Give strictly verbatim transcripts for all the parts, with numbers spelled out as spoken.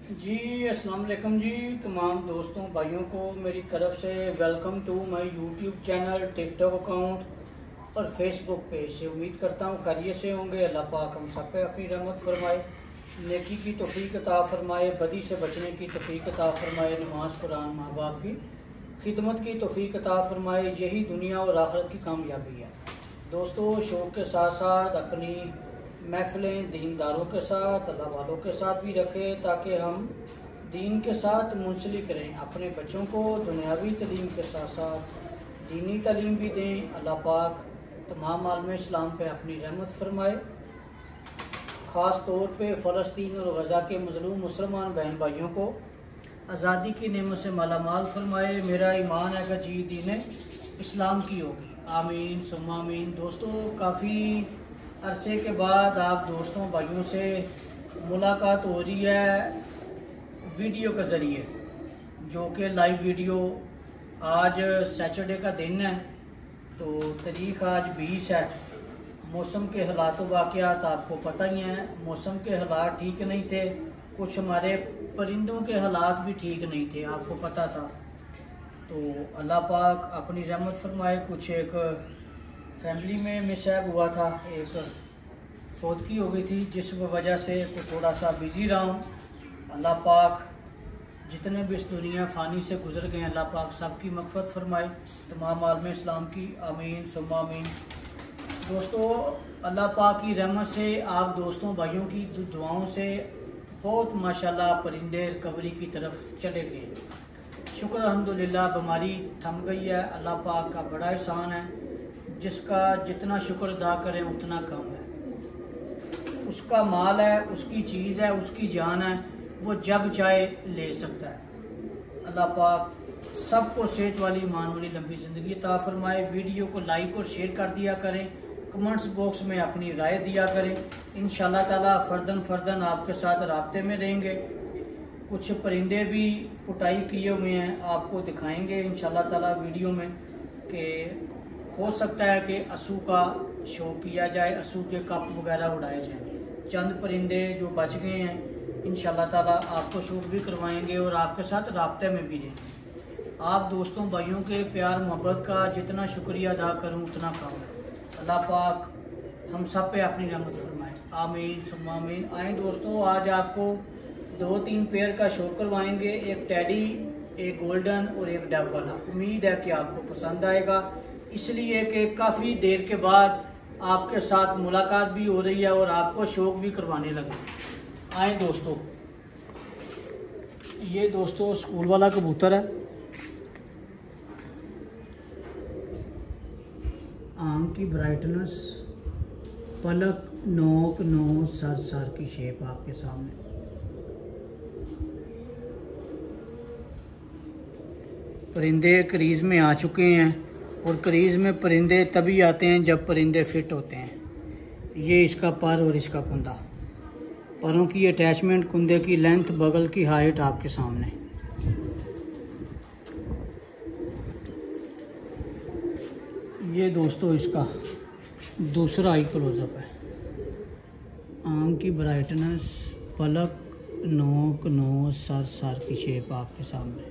जी अस्सलाम वालेकुम जी। तमाम दोस्तों भाइयों को मेरी तरफ से welcome to my YouTube channel, TikTok account और फेसबुक पेज से। उम्मीद करता हूँ खैरियत से होंगे। अल्लाह पाक हम सब पे अपनी रहमत फरमाए, नेकी की तौफीक अता फरमाए, बदी से बचने की तौफीक अता फरमाए, नमाज कुरान माँ बाप की खिदमत की तौफीक अता फरमाए। यही दुनिया और आखिरत की कामयाबी है। दोस्तों शौक़ के साथ साथ अपनी महफिलें दीनदारों के साथ, अल्लाह वालों के साथ भी रखें ताकि हम दीन के साथ मुंसलिक रहें। अपने बच्चों को दुनियावी तालीम के साथ साथ दीनी तालीम भी दें। अल्लाह पाक तमाम आलम इस्लाम पे अपनी रहमत फरमाए। ख़ास तौर पे फ़लस्तीन और गज़ा के मज़लूम मुसलमान बहन भाइयों को आज़ादी की नेमत से मालामाल फरमाए। मेरा ईमान है कि जी दीन इस्लाम की होगी। आमीन सुम्मा आमीन। दोस्तों काफ़ी अरसे के बाद आप दोस्तों भाइयों से मुलाकात हो रही है वीडियो के ज़रिए, जो कि लाइव वीडियो। आज सैटरडे का दिन है, तो तारीख़ आज बीस है। मौसम के हालात वाक़यात आपको पता ही हैं। मौसम के हालात ठीक नहीं थे, कुछ हमारे परिंदों के हालात भी ठीक नहीं थे, आपको पता था। तो अल्लाह पाक अपनी रहमत फरमाए। कुछ एक फैमिली में मिसहैप हुआ था, एक फौतगी हो गई थी, जिस वजह से थोड़ा सा बिज़ी रहा हूँ। अल्लाह पाक जितने भी इस दुनिया फ़ानी से गुजर गए, अल्लाह पाक सबकी मग़फ़िरत फरमाए, तमाम आलम इस्लाम की। आमीन सुम्मा आमीन। दोस्तों अल्लाह पाक की रहमत से आप दोस्तों भाइयों की दुआओं से बहुत माशाल्लाह परिंदे रिकवरी की तरफ चले गए। शुक्र अल्हम्दुलिल्लाह, बीमारी थम गई है। अल्लाह पाक का बड़ा एहसान है, जिसका जितना शुक्र अदा करें उतना कम है। उसका माल है, उसकी चीज़ है, उसकी जान है, वो जब चाहे ले सकता है। अल्लाह पाक सबको सेहत वाली ईमान वाली लंबी ज़िंदगी अता फरमाए। वीडियो को लाइक और शेयर कर दिया करें, कमेंट्स बॉक्स में अपनी राय दिया करें। इंशाल्लाह ताला फ़र्दन फ़र्दन आपके साथ राब्ते में रहेंगे। कुछ परिंदे भी पुटाई किए हुए हैं, आपको दिखाएंगे इंशाल्लाह ताला वीडियो में, कि हो सकता है कि असू का शो किया जाए, असू के कप वगैरह उड़ाए जाएँ। चंद परिंदे जो बच गए हैं इंशाल्लाह ताला आपको शूट भी करवाएंगे और आपके साथ राब्ते में भी रहेंगे। आप दोस्तों भाइयों के प्यार मोहब्बत का जितना शुक्रिया अदा करूं उतना कम है। अल्लाह पाक हम सब पे अपनी रहमत फरमाए। आमीन सुम्मा आमीन। आए दोस्तों, आज आपको दो तीन पेयर का शो करवाएंगे, एक टेडी, एक गोल्डन और एक डब वाला। उम्मीद है कि आपको पसंद आएगा, इसलिए कि काफ़ी देर के बाद आपके साथ मुलाकात भी हो रही है और आपको शौक भी करवाने लगे। आए दोस्तों, ये दोस्तों स्कूल वाला कबूतर है। आंख की ब्राइटनेस, पलक, नोक, नोज, सर सर की शेप आपके सामने। परिंदे क्रीज में आ चुके हैं, और क्रीज में परिंदे तभी आते हैं जब परिंदे फिट होते हैं। ये इसका पर और इसका कुंदा, परों की अटैचमेंट, कुंदे की लेंथ, बगल की हाइट आपके सामने। ये दोस्तों इसका दूसरा आई क्लोजअप है। आंख की ब्राइटनेस, पलक, नोक, नोज, सर सर की शेप आपके सामने।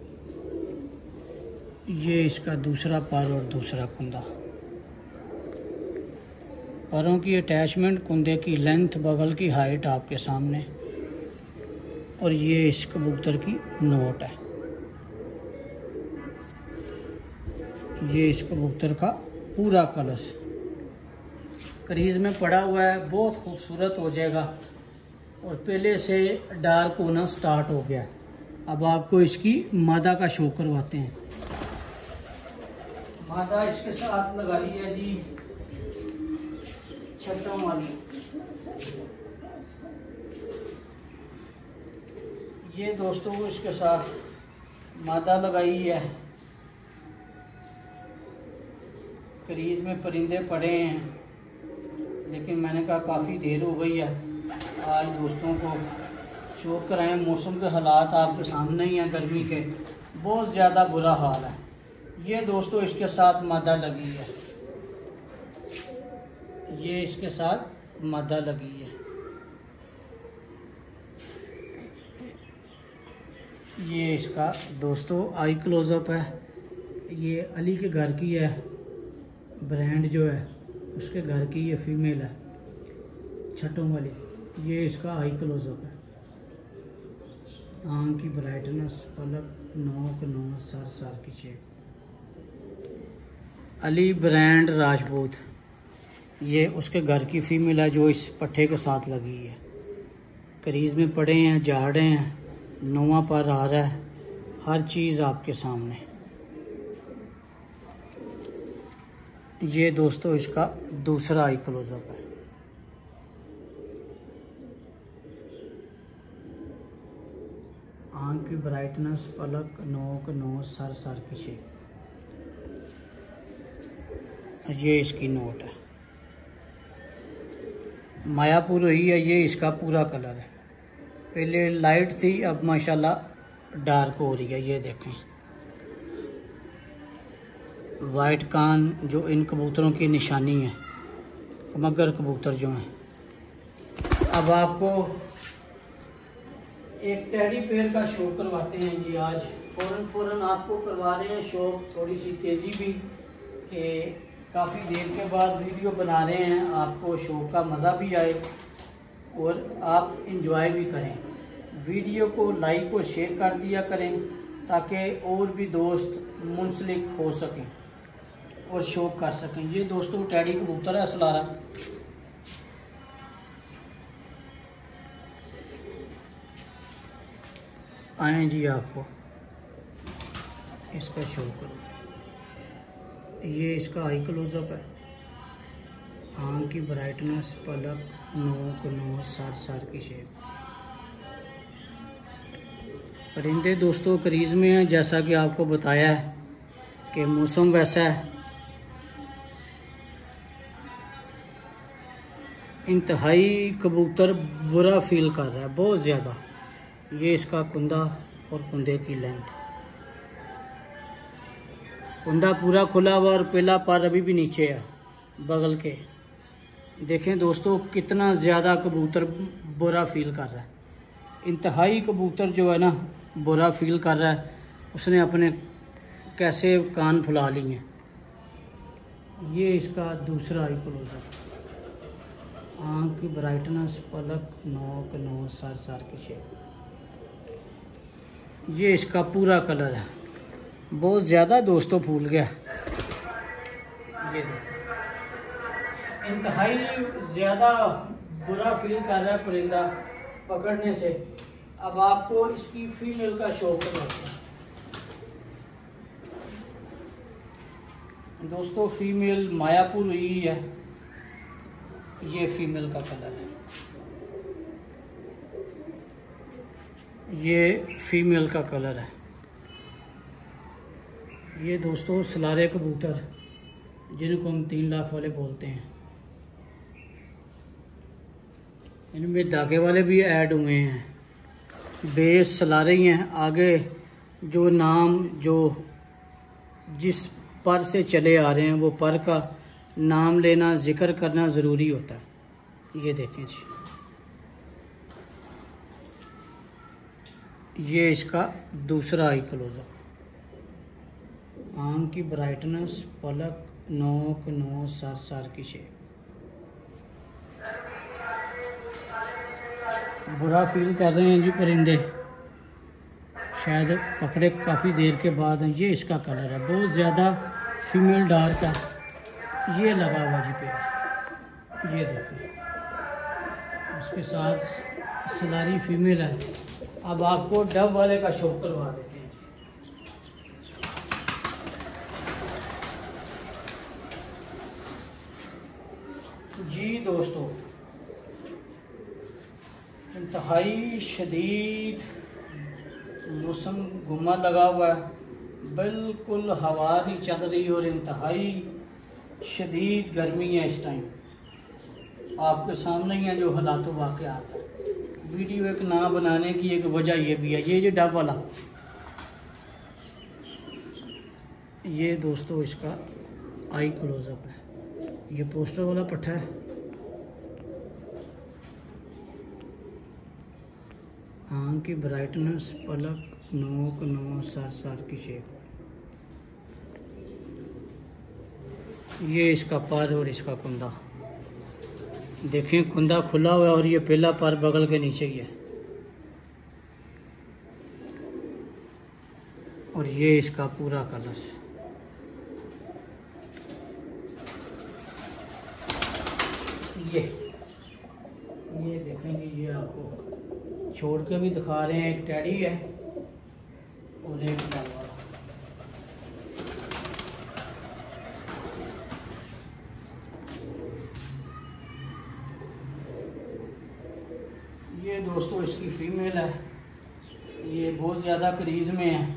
ये इसका दूसरा पर और दूसरा कुंदा, परों की अटैचमेंट, कुंदे की लेंथ, बगल की हाइट आपके सामने। और ये इस कबूतर की नोट है। ये इस कबूतर का पूरा कलश क्रीज में पड़ा हुआ है, बहुत खूबसूरत हो जाएगा। और पहले से डार्क होना स्टार्ट हो गया। अब आपको इसकी मादा का शो करवाते हैं। मादा इसके साथ लगा रही है जी छटों वाली। ये दोस्तों इसके साथ मादा लगाई है। क्रीज में परिंदे पड़े हैं, लेकिन मैंने कहा काफ़ी देर हो गई है, आज दोस्तों को शो कराएं। मौसम के हालात आपके सामने ही हैं, गर्मी के बहुत ज़्यादा बुरा हाल है। ये दोस्तों इसके साथ मादा लगी है, ये इसके साथ मादा लगी है। ये इसका दोस्तों आई क्लोज़अप है। ये अली के घर की है, ब्रांड जो है उसके घर की ये फीमेल है छटों वाली। ये इसका आई क्लोज़अप है। आँख की ब्राइटनेस, पलक, नोक, नोज, सर सर की शेप। अली ब्रांड राजपूत, ये उसके घर की फीमेल है जो इस पट्ठे के साथ लगी है। करीज में पड़े हैं, झाड़े हैं, नौवा पर आ रहा है, हर चीज़ आपके सामने। ये दोस्तों इसका दूसरा आई क्लोज़अप है। आँख की ब्राइटनेस, पलक, नोक, नोज, सर सर की शेप। ये इसकी नोट है। मायापुर हुई है। ये इसका पूरा कलर है। पहले लाइट थी, अब माशाल्लाह डार्क हो रही है। ये देखें, वाइट कान जो इन कबूतरों की निशानी है, मगर कबूतर जो हैं। अब आपको एक टेडी पेयर का शो करवाते हैं जी। आज फ़ौरन फ़ौरन आपको करवा रहे हैं शो। थोड़ी सी तेज़ी भी कि काफ़ी देर के बाद वीडियो बना रहे हैं, आपको शो का मज़ा भी आए और आप इंजॉय भी करें। वीडियो को लाइक और शेयर कर दिया करें ताकि और भी दोस्त मुंसलिक हो सकें और शौक कर सकें। ये दोस्तों टैडी कबूतर है सलारा। आए जी, आपको इसका शो करो। ये इसका आई क्लोज़अप है। आँख की ब्राइटनेस, पलक, नोक, नोज, सर सर की शेप। परिंदे दोस्तों करीज में हैं, जैसा कि आपको बताया है कि मौसम वैसा है। इंतहाई कबूतर बुरा फील कर रहा है, बहुत ज़्यादा। ये इसका कुंदा और कुंदे की लेंथ। कुंदा पूरा खुला हुआ और पहला पर अभी भी नीचे है बगल के। देखें दोस्तों कितना ज़्यादा कबूतर बुरा फील कर रहा है। इंतहाई कबूतर जो है ना बुरा फील कर रहा है। उसने अपने कैसे कान फुला लिए हैं। ये इसका दूसरा आई क्लोज़अप। आँख की ब्राइटनेस, पलक, नोक, नोज, सर सर की शेप। ये इसका पूरा कलर है। बहुत ज़्यादा दोस्तों फूल गया। ये देखो इंतहाई ज़्यादा बुरा फील कर रहा है परिंदा पकड़ने से। अब आपको इसकी फीमेल का शौक करवाते हैं दोस्तों। फीमेल मायापुर हुई है। ये फीमेल का कलर है। ये फीमेल का कलर है। ये दोस्तों सलारे कबूतर जिनको हम तीन लाख वाले बोलते हैं, इनमें धागे वाले भी ऐड हुए हैं। बेस सलारे ही हैं। आगे जो नाम जो जिस पर से चले आ रहे हैं वो पर का नाम लेना, जिक्र करना ज़रूरी होता है। ये देखें जी, ये इसका दूसरा आई क्लोज़अप। आँख की ब्राइटनेस, पलक, नोक, नोज, सर सर की शेप। बुरा फील कर रहे हैं जी परिंदे, शायद पकड़े काफ़ी देर के बाद। ये इसका कलर है, बहुत ज़्यादा फीमेल डार्क है। ये लगा हुआ जी पेड़। ये देखिए उसके साथ सलारी फीमेल है। अब आपको डब वाले का शो करवा देते हैं जी दोस्तों। इंतहाई शदीद मौसम गुमा लगा हुआ है, बिल्कुल हवा नहीं चल रही और इंतहाई शदीद गर्मी है इस टाइम। आपके सामने ही है जो हालात वाक़यात है। वीडियो एक ना बनाने की एक वजह ये भी है। ये जो डब वाला, ये दोस्तों इसका आई क्लोज़अप है। ये पोस्टर वाला पट्ठा है। आँख की ब्राइटनेस, पलक, नोक नौ सर सर की शेप। ये इसका पर और इसका कुंदा देखें, कुंदा खुला हुआ है और ये पहला पर बगल के नीचे ही है। और ये इसका पूरा कलर। ये ये देखेंगे, ये आपको छोड़ के भी दिखा रहे हैं। एक टेडी है और एक तलवार। ये दोस्तों इसकी फीमेल है। ये बहुत ज़्यादा क्रीज में है।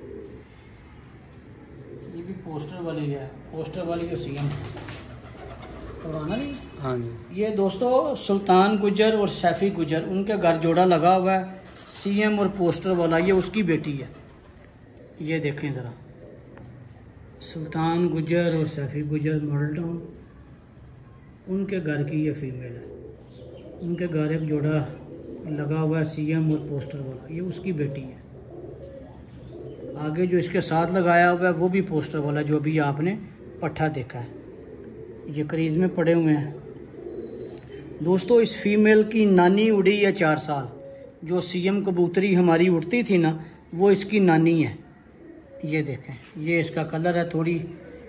ये भी पोस्टर वाली है, पोस्टर वाली जो सीएम पुराना नहीं। हाँ जी। ये दोस्तों सुल्तान गुजर और सैफी गुजर, उनके घर जोड़ा लगा हुआ है। सीएम और पोस्टर वाला ये उसकी बेटी है। ये देखें ज़रा, सुल्तान गुजर और सैफी गुजर मॉडल टाउन, उनके घर की ये फीमेल है। उनके घर एक जोड़ा लगा हुआ है सीएम और पोस्टर वाला, ये उसकी बेटी है। आगे जो इसके साथ लगाया हुआ है वो भी पोस्टर वाला, जो अभी आपने पट्ठा देखा है। ये क्रीज में पड़े हुए हैं। दोस्तों इस फीमेल की नानी उड़ी है चार साल। जो सीएम कबूतरी हमारी उड़ती थी ना, वो इसकी नानी है। ये देखें, ये इसका कलर है। थोड़ी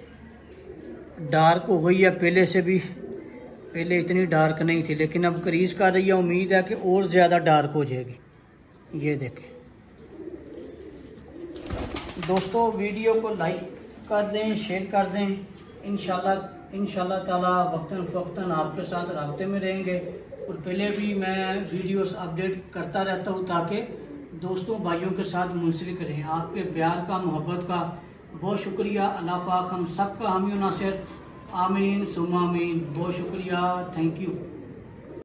डार्क हो गई है पहले से भी, पहले इतनी डार्क नहीं थी, लेकिन अब क्रीज कर रही है। उम्मीद है कि और ज़्यादा डार्क हो जाएगी। ये देखें दोस्तों, वीडियो को लाइक कर दें, शेयर कर दें। इंशाल्लाह इंशाल्लाह ताला वक्तन फ़वक्तन आपके साथ राब्ते में रहेंगे। और पहले भी मैं वीडियोस अपडेट करता रहता हूँ ताकि दोस्तों भाइयों के साथ मुंसलिक रहें। आपके प्यार का, मोहब्बत का बहुत शुक्रिया। अल्लाह पाक हम सब का हामी नासिर। आमीन सुम्मा आमीन। बहुत शुक्रिया, थैंक यू।